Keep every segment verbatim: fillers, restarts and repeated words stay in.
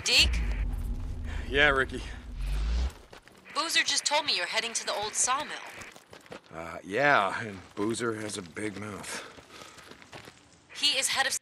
Deke? Yeah, Ricky. Boozer just told me you're heading to the old sawmill. Uh, yeah, and Boozer has a big mouth. He is head of...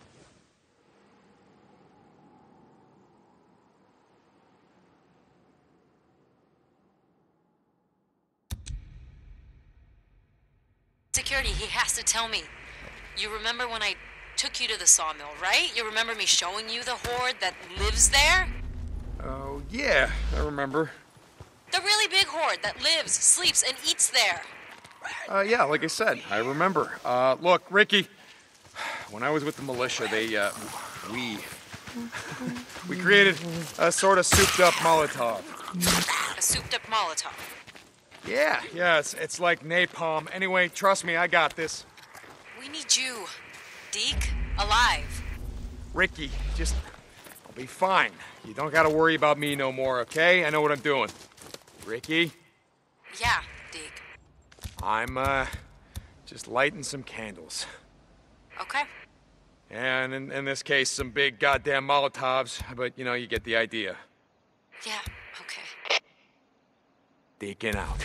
security. He has to tell me. You remember when I took you to the sawmill, right? You remember me showing you the horde that lives there? Oh, yeah, I remember. The really big horde that lives, sleeps, and eats there. Uh, yeah, like I said, I remember. Uh, look, Ricky, when I was with the militia, they, uh, we... we created a sort of souped-up Molotov. A souped-up Molotov. Yeah, yeah, it's, it's like napalm. Anyway, trust me, I got this. We need you, Deke, alive. Ricky, just... I'll be fine. You don't gotta worry about me no more, okay? I know what I'm doing. Ricky? Yeah, Deke. I'm, uh, just lighting some candles. Okay. And in, in this case, some big goddamn Molotovs, but, you know, you get the idea. Yeah, okay. Deacon out.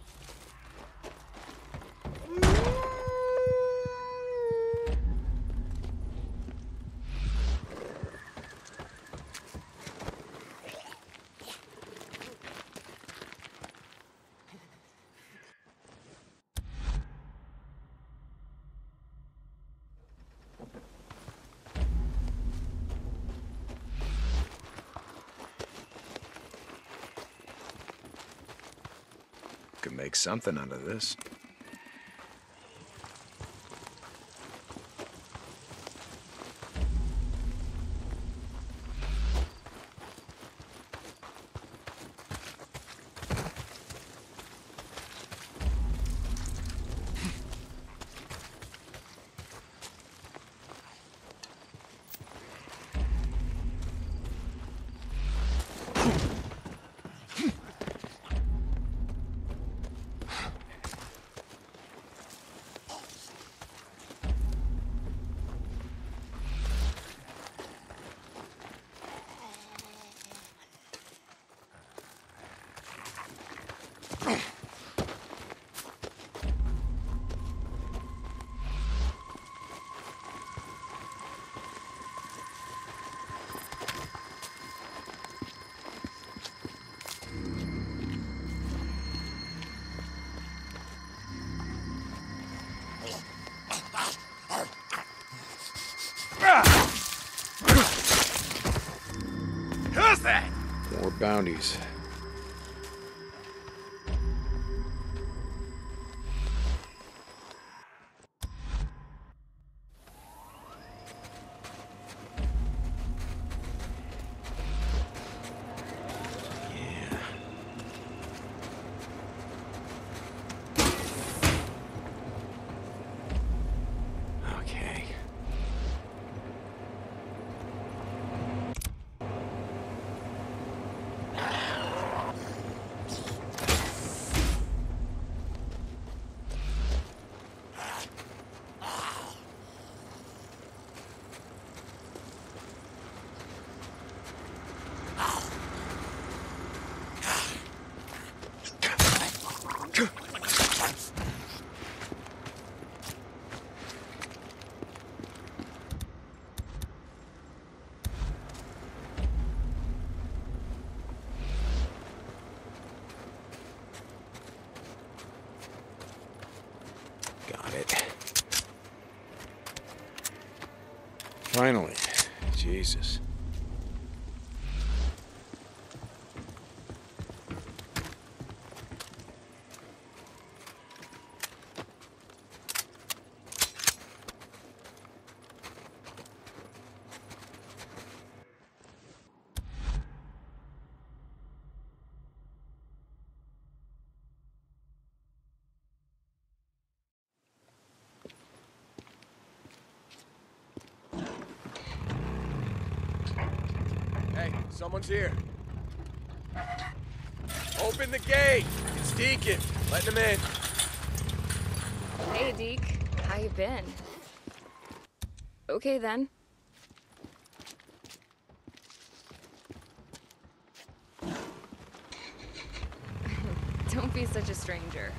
Could make something out of this. Who's that? More bounties. Got it. Finally. Jesus. Hey, someone's here. Open the gate! It's Deacon. Letting him in. Hey, Deke. How you been? Okay, then. Don't be such a stranger.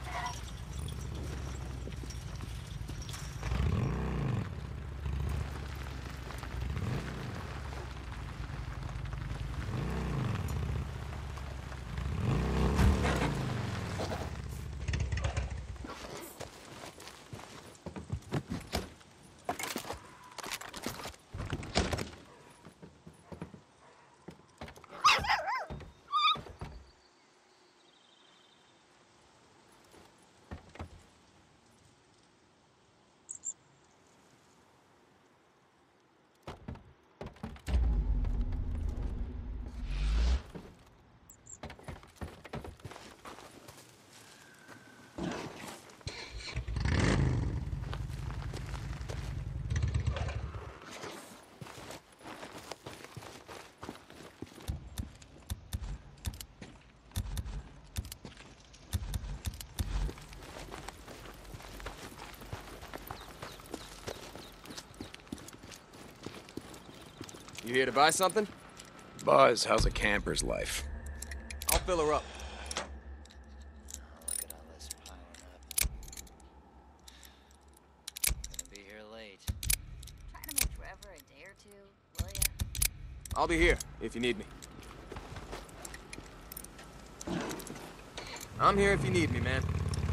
You here to buy something? Buzz, how's a camper's life? I'll fill her up. Oh, look at all this piling up. Gonna be here late. Try to make Trevor a day or two, will ya? I'll be here if you need me. I'm here if you need me, man.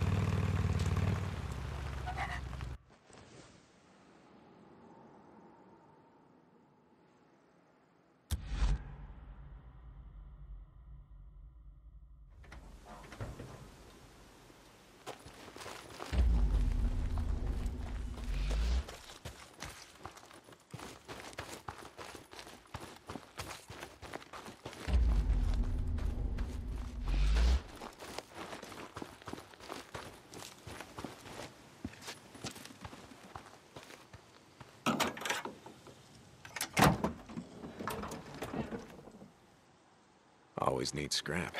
Always need scrap.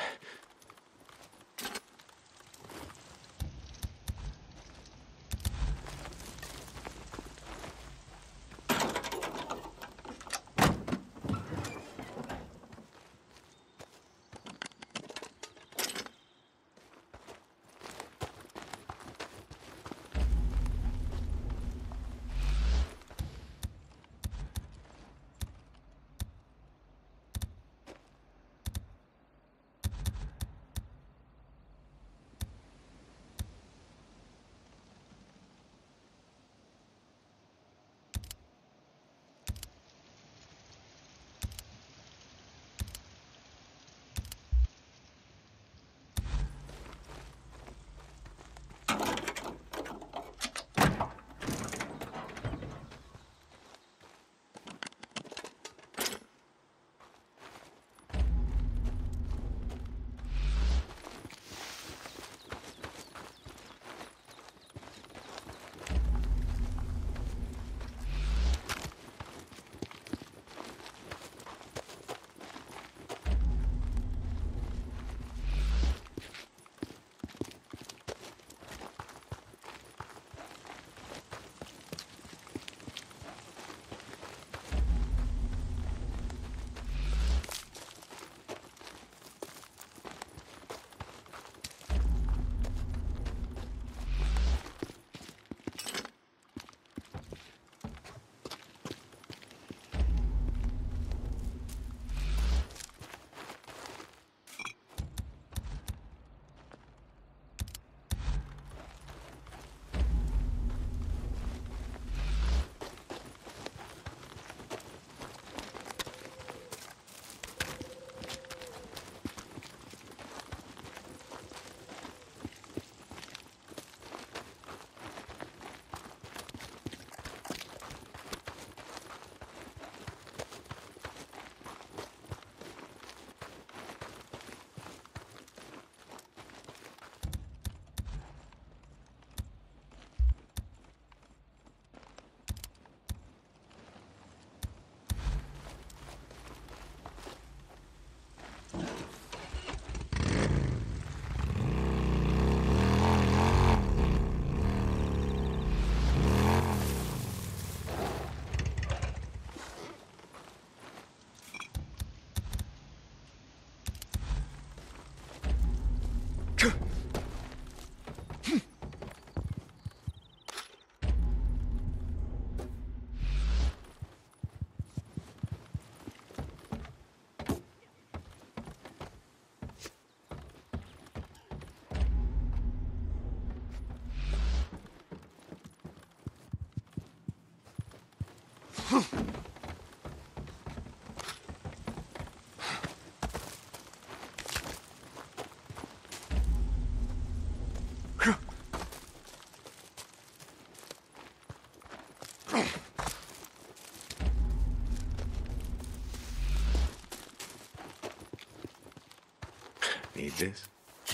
Need this?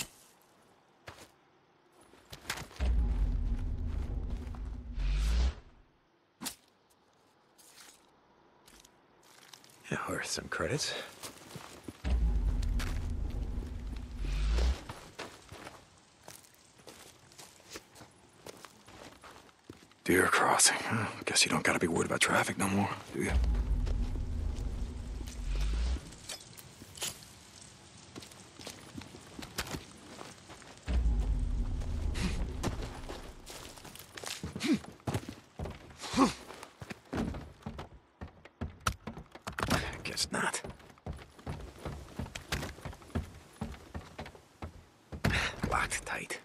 Yeah, worth some credits. Deer crossing. Huh? Guess you don't gotta be worried about traffic no more, do you? Guess not. Locked tight.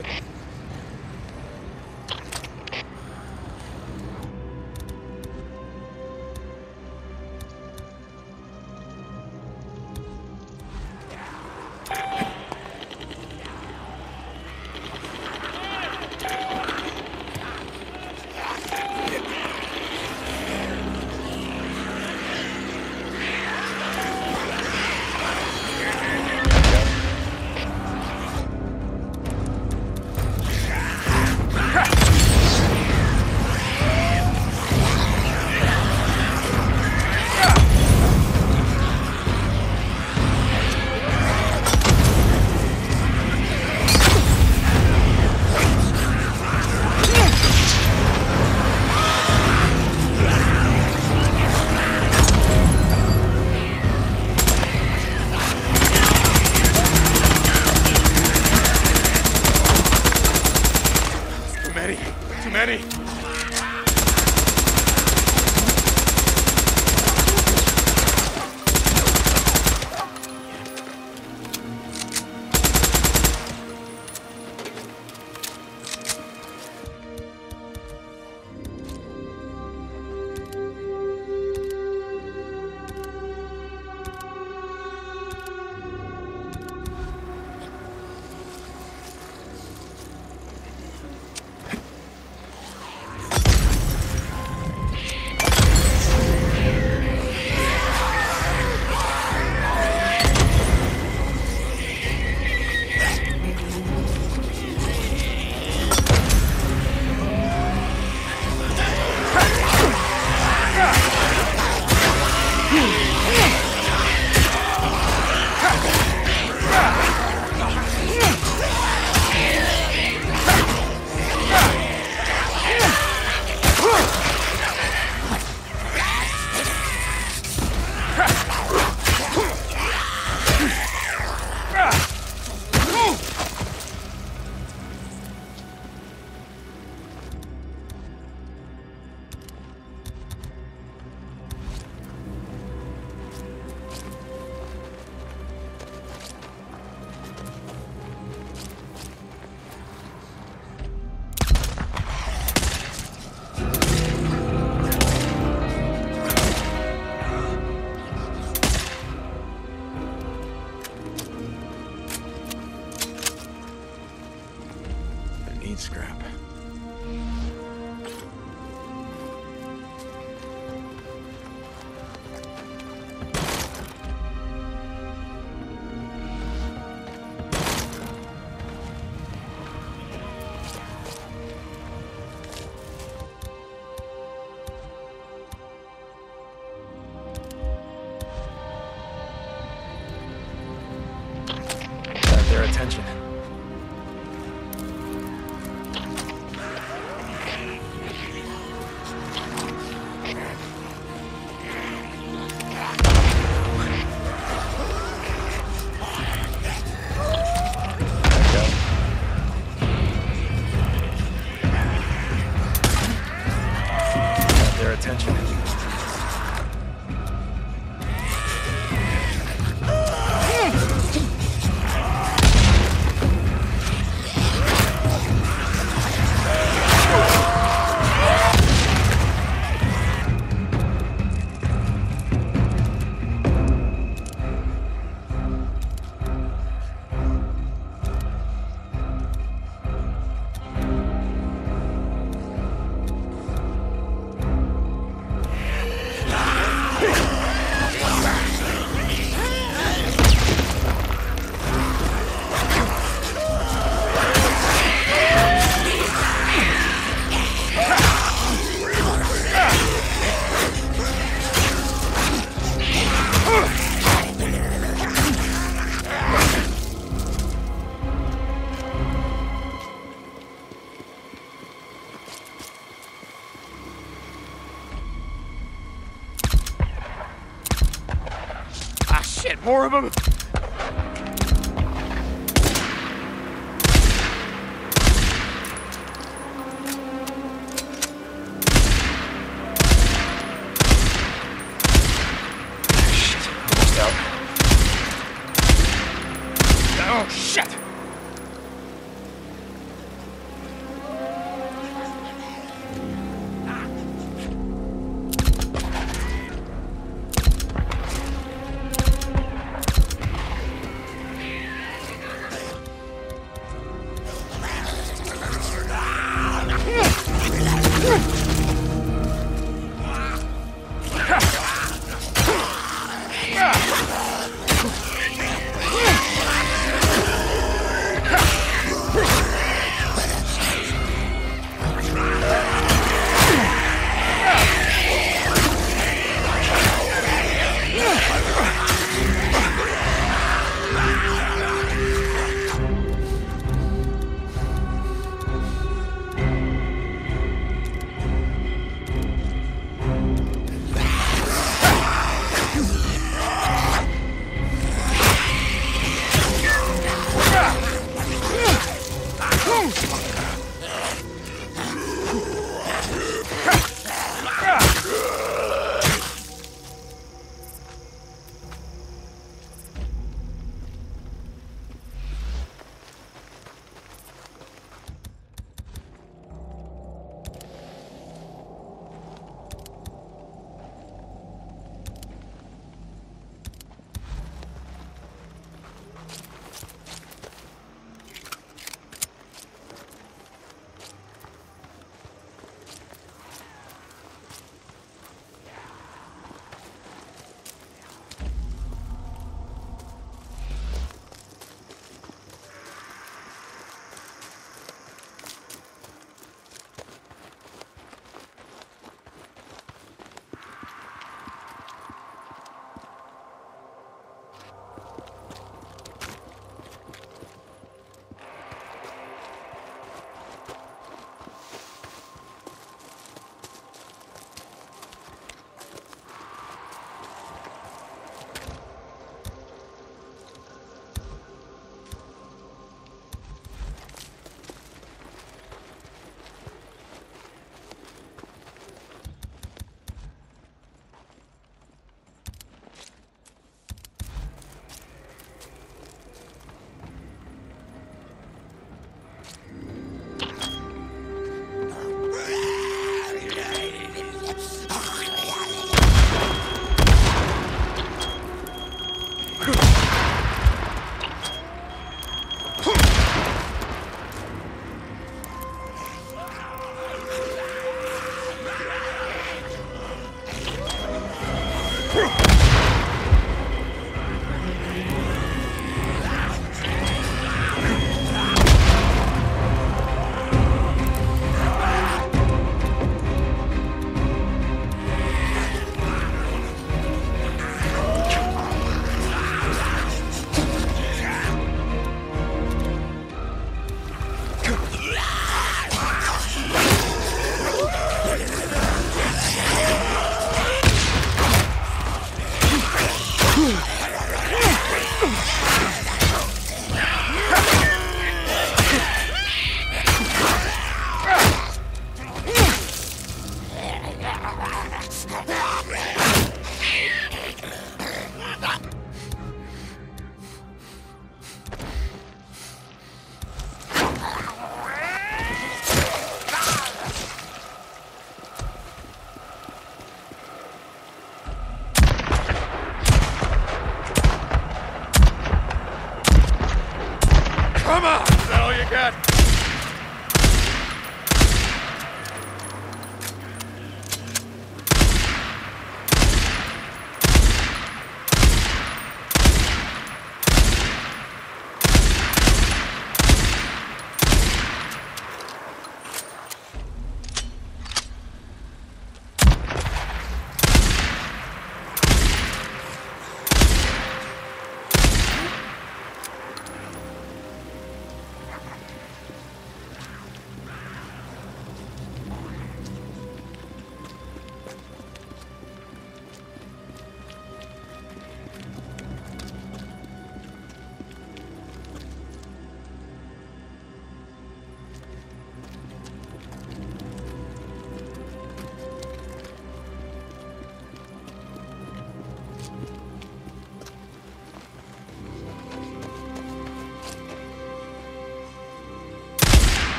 it. Too many. Scrap. Got their attention. Their attention. Shit, more of them! Shit, almost out. Oh, shit!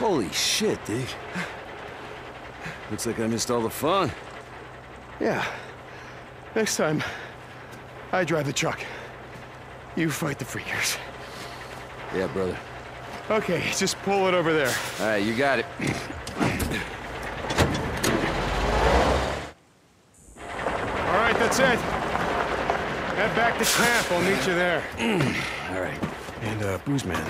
Holy shit, dude. Looks like I missed all the fun. Yeah. Next time, I drive the truck. You fight the freakers. Yeah, brother. Okay, just pull it over there. All right, you got it. All right, that's it. Head back to camp. I'll meet you there. All right. And, uh, Booze Man,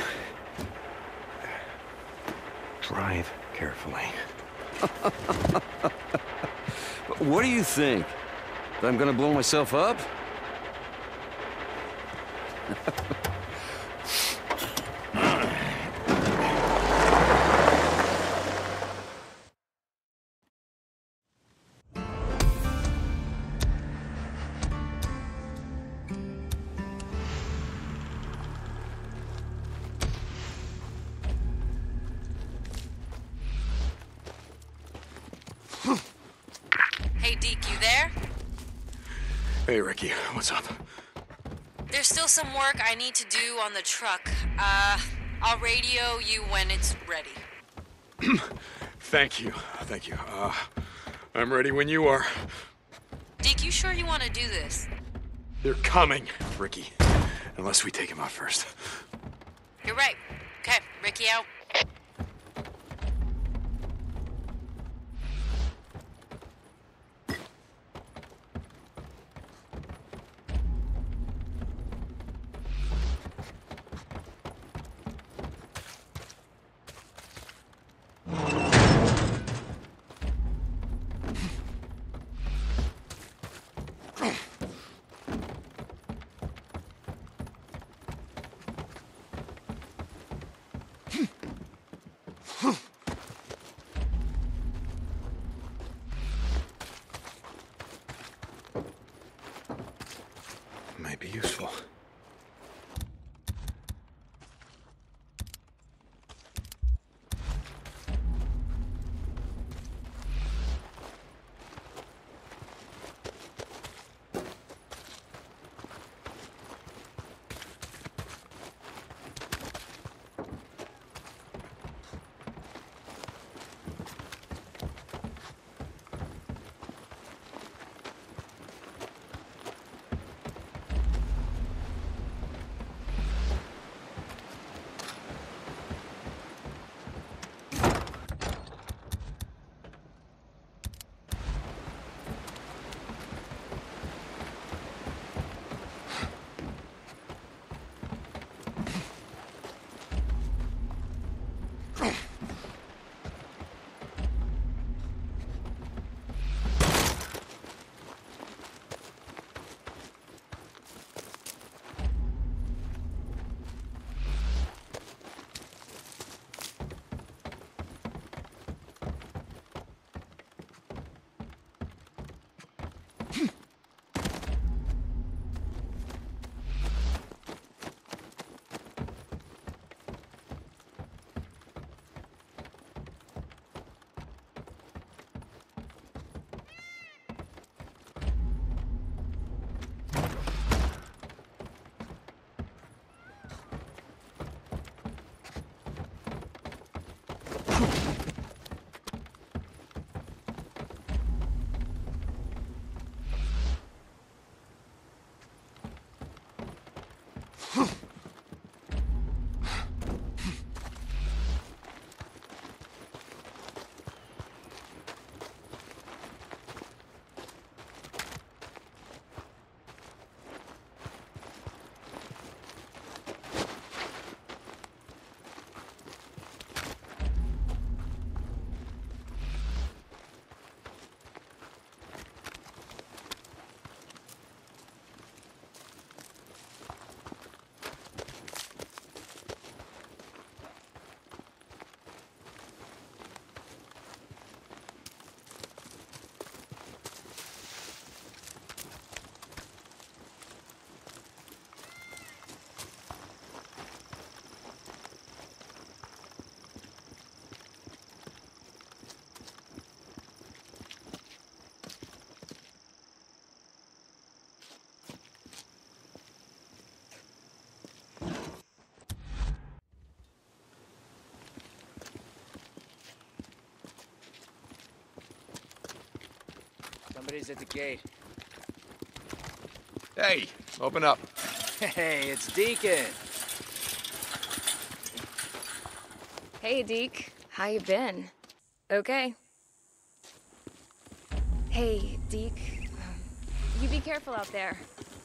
drive carefully. What do you think? That I'm gonna blow myself up? Hey, Deke, you there? Hey, Ricky, what's up? There's still some work I need to do on the truck. Uh, I'll radio you when it's ready. Thank you, thank you. Uh, I'm ready when you are. Deke, you sure you want to do this? They're coming, Ricky. Unless we take him out first. You're right. Okay, Ricky out. Might be useful. Somebody's at the gate. Hey, open up. Hey, it's Deacon. Hey, Deke. How you been? Okay. Hey, Deke. Um, you be careful out there.